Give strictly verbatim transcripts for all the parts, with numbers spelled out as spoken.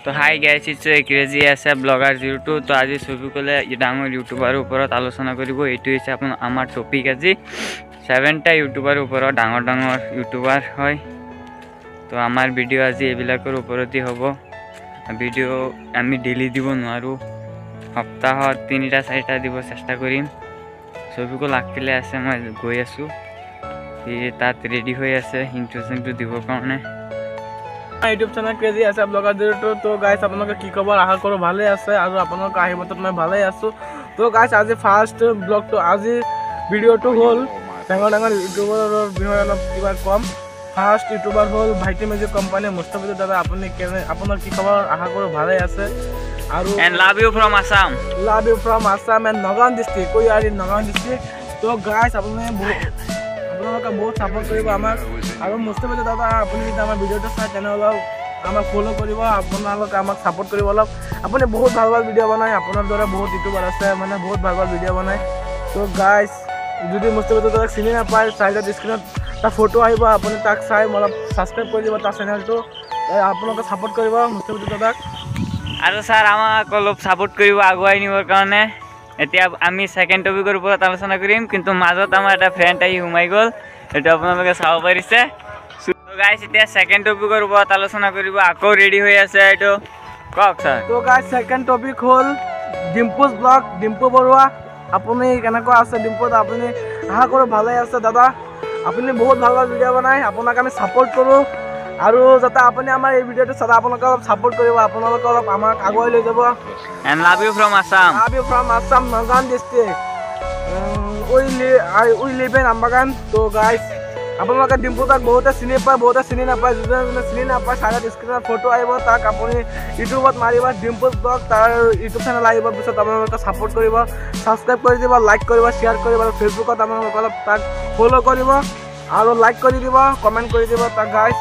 तो hi guys it's crazy एस blogger zero two. तो आज छवि कले डाঙर यूट्यूबार ऊपर आलोचना करिब। एटु हिसाब अपन आमार टपिक आज सेवेनटा यूट्यूबार ऊपर डाঙर डाঙर यूट्यूबार है। तो आमार भिडिओ आज एबिलाकर ऊपरती हब। भिडिओ आमी डेली দিব নোৱাৰো, সপ্তাহত তিনিটা চাৰিটা দিব চেষ্টা কৰিম। ছবিকো লাগপিলে আছে, মই গৈ আছো, তাত ৰেডি হৈ আছে ইন্ট্ৰোডাকচনটো দিবৰ কাৰণে। ইউটিউব চেনেল ক্ৰেজি আছে ব্লগাৰ জিৰো টু। তো গাইছ আপোনালোকে কি খবৰ, আশা কৰোঁ ভালেই আছে আৰু আপোনালোকৰ আশীৰ্বাদত মই ভালেই আছোঁ। তো গাইছ আজি ফাৰ্ষ্ট ব্লগটো, আজি ভিডিঅ'টো হ'ল ডাঙৰ ডাঙৰ ইউটিউবাৰৰ বিষয়ে অলপ কিবা কম। ফাৰ্ষ্ট ইউটিউবাৰ হ'ল ভাইটি মিউজিক কোম্পানী মুস্তাফিজুৰ দাদা। আপুনি কেনে, আপোনাৰ কি খবৰ, আশা কৰোঁ ভালেই আছে। আৰু and love you from Assam, love you from Assam and Nagaon district, কৈ আৰি নগাঁও ডিষ্ট্ৰিক্ট। তো গাইছ আপুনি বহুত আপোনালোকে বহুত ছাপোৰ্ট কৰিব আমাক। আৰু মুস্তাফিজুৰ দাদা আপুনি যদি আমাৰ ভিডিঅ'টো চাই তেনেহ'লে আমাক ফ'ল' কৰিব, আপোনালোকে আমাক ছাপোৰ্ট কৰিব অলপ। আপুনি বহুত ভাল ভাল ভিডিঅ' বনায়, আপোনাৰ দৰে বহুত ইউটিউবাৰ আছে মানে বহুত ভাল ভাল ভিডিঅ' বনায়। তো গাইছ যদি মুস্তাফিজুৰ দাদাক চিনি নাপায়, চাইডত স্ক্ৰীণত তাৰ ফটো আহিব, আপুনি তাক চাই অলপ ছাবস্ক্ৰাইব কৰি দিব তাৰ চেনেলটো। আপোনালোকে ছাপোৰ্ট কৰিব মুস্তাফিজুৰ দাদাক। আৰু ছাৰ আমাক অলপ ছাপোৰ্ট কৰিব আগুৱাই নিবৰ কাৰণে। এতিয়া আমি ছেকেণ্ড টপিকৰ ওপৰত আলোচনা কৰিম, কিন্তু মাজত আমাৰ এটা ফ্ৰেণ্ড আহি সোমাই গ'ল, এইটো আপোনালোকে চাব পাৰিছে। গাইছ এতিয়া ছেকেণ্ড টপিকৰ ওপৰত আলোচনা কৰিব, আকৌ ৰেডি হৈ আছে, এইটো কওক ছাৰ। তো গাইছ ছেকেণ্ড টপিক হ'ল ডিম্পুজ ব্লগ, ডিম্পু বৰুৱা। আপুনি কেনেকুৱা আছে ডিম্পু? আপুনি আশা কৰোঁ ভালেই আছে দাদা। আপুনি বহুত ভাল ভাল ভিডিঅ' বনায়, আপোনাক আমি ছাপোৰ্ট কৰোঁ। আৰু যাতে আপুনি আমাৰ এই ভিডিঅ'টো চাই আপোনালোকে অলপ ছাপোৰ্ট কৰিব, আপোনালোকে অলপ আমাক আগুৱাই লৈ যাব। And love you from Assam, love you from Assam Nagaon district, we live in Ambagan. তো গাইছ আপোনালোকে ডিম্পু তাক বহুতে চিনি পায়, বহুতে চিনি নাপায়। যোনে যোনে চিনি নাপায় চাইডত স্ক্ৰীণত ফটো আহিব, তাক আপুনি ইউটিউবত মাৰিব ডিম্পুজ ব্লগ, তাৰ ইউটিউব চেনেল আহিব। পিছত আপোনালোকে ছাপোৰ্ট কৰিব, ছাবস্ক্ৰাইব কৰি দিব, লাইক কৰিব, শ্বেয়াৰ কৰিব। আৰু ফেচবুকত আপোনালোকে অলপ তাক ফ'ল' কৰিব আৰু লাইক কৰি দিব, কমেণ্ট কৰি দিব তাক। গাইছ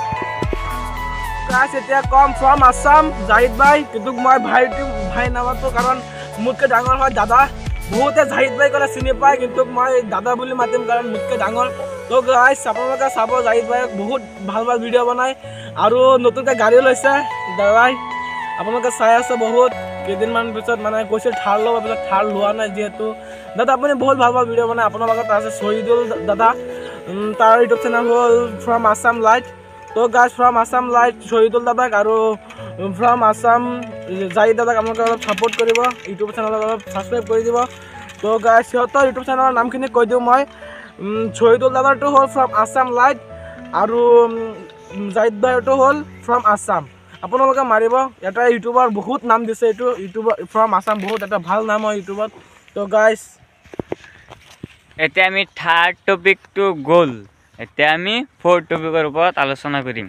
গাইছ এতিয়া কম ফ্ৰম আছাম জাহিদ ভাই, কিন্তু মই ভাইটো ভাই নামাতো কাৰণ মোতকৈ ডাঙৰ হয় দাদা। বহুতে জাহিদ ভাই ক'লে চিনি পায়, কিন্তু মই দাদা বুলি মাতিম কাৰণ মোতকৈ ডাঙৰ। তো গাইছ আপোনালোকে চাব, জাহিদ ভাই বহুত ভাল ভাল ভিডিঅ' বনায় আৰু নতুনকৈ গাড়ীও লৈছে দাদাই। আপোনালোকে চাই আছে, বহুত কেইদিনমান পিছত মানে কৈছিল থাৰ ল'ব, পিছত থাৰ লোৱা নাই যিহেতু। দাদা আপুনি বহুত ভাল ভাল ভিডিঅ' বনায়। আপোনাৰ লগত আছে শ্বহীদুল দাদা, তাৰ ইউটিউব চেনেল হ'ল ফ্ৰম আছাম লাইট। তো guys from Assam light Shahidul দাদাক আৰু ফ্ৰম আছাম জাহিদ দাদাক আপোনালোকে অলপ ছাপোৰ্ট কৰিব, ইউটিউব চেনেলত অলপ ছাবস্ক্ৰাইব কৰি দিব। তো গাইছ সিহঁতৰ ইউটিউব চেনেলৰ নামখিনি কৈ দিওঁ মই। শ্বহীদুল দাদাৰটো হ'ল ফ্ৰম আছাম লাইট আৰু জাহিদ ভাইৰটো হ'ল ফ্ৰম আছাম। আপোনালোকে মাৰিব, এটা ইউটিউবাৰ বহুত নাম দিছে, এইটো ইউটিউবাৰ ফ্ৰম আছাম বহুত এটা ভাল নাম হয় ইউটিউবত। তো গাইছ এতিয়া আমি থাৰ্ড টপিকটো গ'ল, এতিয়া আমি ফ'ৰ্থ টপিকৰ ওপৰত আলোচনা কৰিম।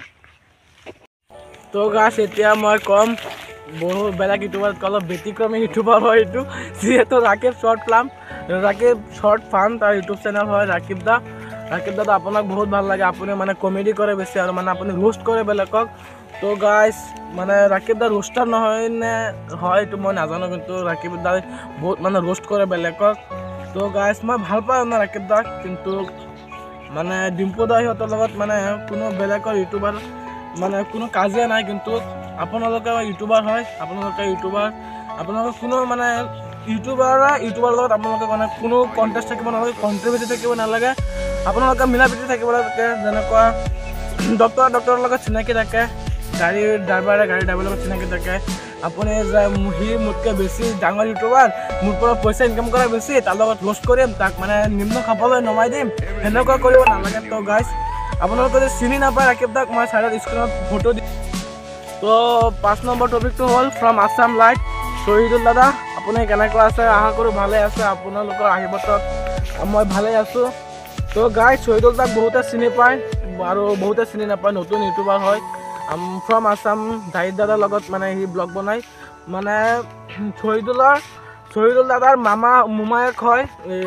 তো গাইছ এতিয়া মই ক'ম বহুত বেলেগ ইউটিউবাৰতকৈ অলপ ব্যতিক্ৰমী ইউটিউবাৰ হয় এইটো, যিহেতু Rakib short film, Rakib short fun তাৰ ইউটিউব চেনেল হয় ৰাকিব দা। ৰাকিব দাদা আপোনাক বহুত ভাল লাগে, আপুনি মানে কমেডি কৰে বেছি আৰু মানে আপুনি ৰোষ্ট কৰে বেলেগক। তো গাইছ মানে ৰাকিব দা ৰোষ্টাৰ নহয় নে হয় এইটো মই নাজানো, কিন্তু ৰাকিব দাই বহুত মানে ৰোষ্ট কৰে বেলেগক। তো গাইছ মই ভাল পাওঁ না ৰাকিব দাক, কিন্তু মানে ডিম্পু দা সিহঁতৰ লগত মানে কোনো বেলেগৰ ইউটিউবাৰ মানে কোনো কাজিয়া নাই। কিন্তু আপোনালোকে ইউটিউবাৰ হয়, আপোনালোকে ইউটিউবাৰ, আপোনালোকে কোনো মানে ইউটিউবাৰ ইউটিউবাৰৰ লগত আপোনালোকে মানে কোনো কণ্টেষ্ট থাকিব নালাগে, কণ্ট্ৰভাৰ্চি থাকিব নালাগে, আপোনালোকে মিলা প্ৰীতি থাকিব লাগে। যেনেকুৱা ডক্টৰ ডক্টৰৰ লগত চিনাকি থাকে, গাড়ীৰ ড্ৰাইভাৰে গাড়ী ড্ৰাইভাৰৰ লগত চিনাকি থাকে। আপুনি যে সি মোতকৈ বেছি ডাঙৰ ইউটিউবাৰ, মোৰ পৰা পইচা ইনকাম কৰা বেছি, তাৰ লগত ৰোষ্ট কৰিম, তাক মানে নিম্ন খাবলৈ নমাই দিম, সেনেকুৱা কৰিব নালাগে। তো গাইছ আপোনালোকে যদি চিনি নাপায় ৰাকিব দাক, মই চাইডত স্ক্ৰীণত ফটো দিম। তো পাঁচ নম্বৰ টপিকটো হ'ল ফ্ৰম আছাম লাইট শ্বহীদুল দাদা। আপুনি কেনেকুৱা আছে? আশা কৰোঁ ভালেই আছে, আপোনালোকৰ আশীৰ্বাদত মই ভালেই আছোঁ। তো গাইছ শ্বহীদুল দাক বহুতে চিনি পায় আৰু বহুতে চিনি নাপায়, নতুন ইউটিউবাৰ হয় ফ্ৰম আছাম জাহিদ দাদাৰ লগত মানে সি ব্লগ বনায়। মানে শ্বহীদুলৰ শ্বহীদুল দাদাৰ মামা মোমায়েক হয়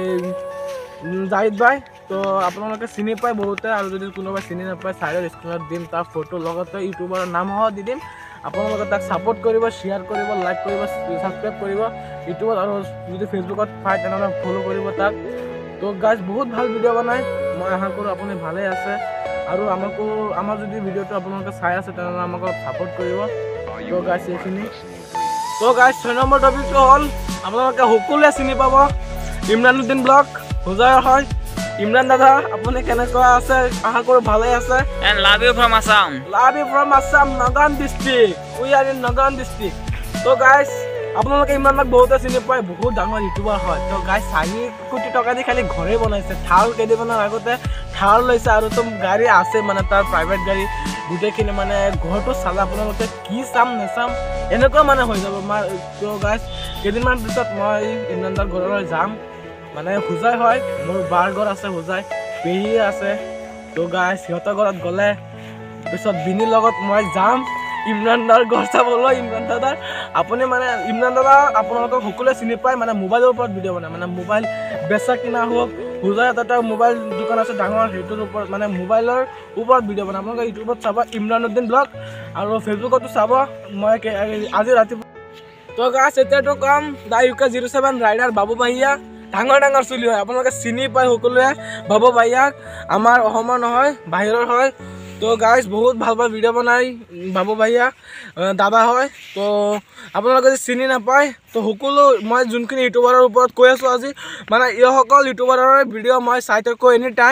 জাহিদ ভাই। তো আপোনালোকে চিনি পায় বহুতে, আৰু যদি কোনোবাই চিনি নাপায় চাইডৰ স্ক্ৰীণত দিম তাৰ ফটো, লগতে ইউটিউবাৰৰ নামসহ দি দিম। আপোনালোকে তাক ছাপোৰ্ট কৰিব, শ্বেয়াৰ কৰিব, লাইক কৰিব, ছাবস্ক্ৰাইব কৰিব ইউটিউবত, আৰু যদি ফেচবুকত পায় তেনেহ'লে ফ'ল' কৰিব তাক। তো গাইছ বহুত ভাল ভিডিঅ' বনায়, মই আশা কৰোঁ আপুনি ভালেই আছে। আৰু আমাকো আমাৰ যদি ভিডিঅ'টো আপোনালোকে চাই আছে তেনেহ'লে আমাক অলপ ছাপোৰ্ট কৰিব। তো গাইছ এইখিনি তো গাইছ ছয় নম্বৰ টপিকটো হ'ল আপোনালোকে সকলোৱে চিনি পাব ইমৰানুদ্দিন ব্লগ হোজাইৰ হয় ইমৰান দাদা আপুনি কেনেকুৱা আছে আশা কৰোঁ ভালে আছে and love you from Assam love you from Assam Nagaon district we are in Nagaon district তো গাইছ আপোনালোকে ইমৰান দাক বহুতে চিনি পায় বহুত ডাঙৰ ইউটিউবাৰ হয় তো গাইছ চাৰি কোটি টকা দি খালি ঘৰে বনাইছে থাৰ কেইদিনমানৰ আগতে থাৰ লৈছে আৰু তো গাড়ী আছে মানে তাৰ প্ৰাইভেট গাড়ী গোটেইখিনি মানে ঘৰটো চালে আপোনালোকে কি চাম নেচাম এনেকুৱা মানে হৈ যাব মই তো গাইছ কেইদিনমান পিছত মই ইমৰান দাৰ ঘৰলৈ যাম মানে হোজাই হয় মোৰ বাৰ ঘৰ আছে হোজাই পেহী আছে তো গাইছ সিহঁতৰ ঘৰত গ'লে পিছত বিনিৰ লগত মই যাম ইমৰান দাৰ ঘৰ চাবলৈ ইমৰান দাদাৰ আপুনি মানে ইমৰান দাদা আপোনালোকক সকলোৱে চিনি পায় মানে মোবাইলৰ ওপৰত ভিডিঅ' বনায় মানে মোবাইল বেচা কিনা হওক হোজাইত এটা মোবাইল দোকান আছে ডাঙৰ সেইটোৰ ওপৰত মানে মোবাইলৰ ওপৰত ভিডিঅ' বনায় আপোনালোকে ইউটিউবত চাব ইমৰানুদ্দিন ব্লগ আৰু ফেচবুকতো চাব মই আজি ৰাতিপুৱা তো গাইছ এতিয়াতো কম দা U K zero' seven rider বাবু ভাইয়া ডাঙৰ ডাঙৰ চুলি হয় আপোনালোকে চিনি পায় সকলোৱে বাবু ভাইয়াক আমাৰ অসমৰ নহয় বাহিৰৰ হয় তো গাইছ বহুত ভাল ভাল ভিডিঅ' বনাই বাবু ভাইয়া দাদা হয় তো আপোনালোকে যদি চিনি নাপায় তো সকলো মই যোনখিনি ইউটিউবাৰৰ ওপৰত কৈ আছোঁ আজি মানে এইসকল ইউটিউবাৰৰ ভিডিঅ' মই চাই থাকোঁ এনি টাইম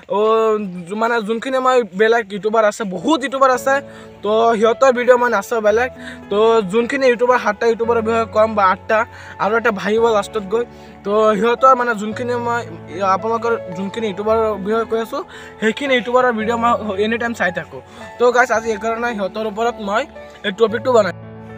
মানে যোনখিনি মই বেলেগ ইউটিউবাৰ আছে বহুত ইউটিউবাৰ আছে তো সিহঁতৰ ভিডিঅ' মই নাচাওঁ বেলেগ তো যোনখিনি ইউটিউবাৰ সাতটা ইউটিউবাৰৰ বিষয়ে ক'ম বা আঠটা আৰু এটা ভাবিব লাষ্টত গৈ তো সিহঁতৰ মানে যোনখিনি মই আপোনালোকৰ যোনখিনি ইউটিউবাৰৰ বিষয়ে কৈ আছোঁ সেইখিনি ইউটিউবাৰৰ ভিডিঅ' মই এনি টাইম চাই থাকোঁ তো গাইছ আজি এইকাৰণে সিহঁতৰ ওপৰত মই এই টপিকটো বনাই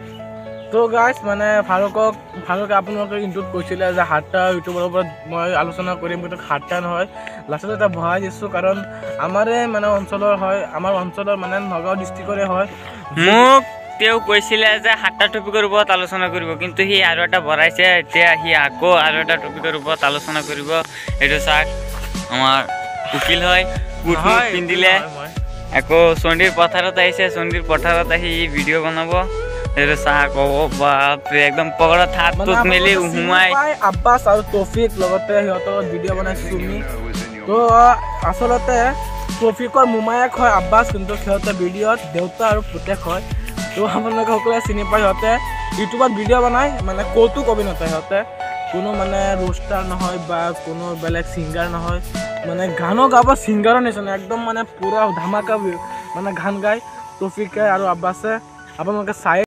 তো গাইছ মানে ফাৰুকক ফাৰুকে আপোনালোকে ইণ্টুত কৈছিলে যে সাতটা ইউটিউবৰ ওপৰত মই আলোচনা কৰিম কিন্তু সাতটা নহয় লাষ্টত এটা ভৰাই দিছোঁ কাৰণ আমাৰে মানে অঞ্চলৰ হয় আমাৰ অঞ্চলৰ মানে নগাঁও ডিষ্ট্ৰিক্টৰে হয় মোক তেওঁ কৈছিলে যে সাতটা টপিকৰ ওপৰত আলোচনা কৰিব কিন্তু সি আৰু এটা ভৰাইছে এতিয়া সি আকৌ আৰু এটা টপিকৰ ওপৰত আলোচনা কৰিব এইটো চাওক আমাৰ উকিল হয় কুট পিন্ধিলে আকৌ চণ্ডীৰ পথাৰত আহিছে চণ্ডীৰ পথাৰত আহি ভিডিঅ' বনাব এইটো চাহ ক'ব বাপৰে একদম পগৰত হাতটোত মেলি সোমাই আব্বাছ আৰু তৌফিক লগতে সিহঁতৰ ভিডিঅ' বনাই চুমি তো আচলতে তৌফিকৰ মোমায়েক হয় আব্বাছ কিন্তু সিহঁতে ভিডিঅ'ত দেউতা আৰু পুতেক হয় তো আপোনালোকে সকলোৱে চিনি পায় সিহঁতে ইউটিউবত ভিডিঅ' বনায় মানে কৌতুক অভিনেতা সিহঁতে কোনো মানে ৰোষ্টাৰ নহয় বা কোনো বেলেগ ছিংগাৰ নহয় মানে গানো গাব ছিংগাৰৰ নিচিনা একদম মানে পুৰা ধামাকা মানে গান গায় তৌফিকে আৰু আব্বাছে আপোনালোকে চাই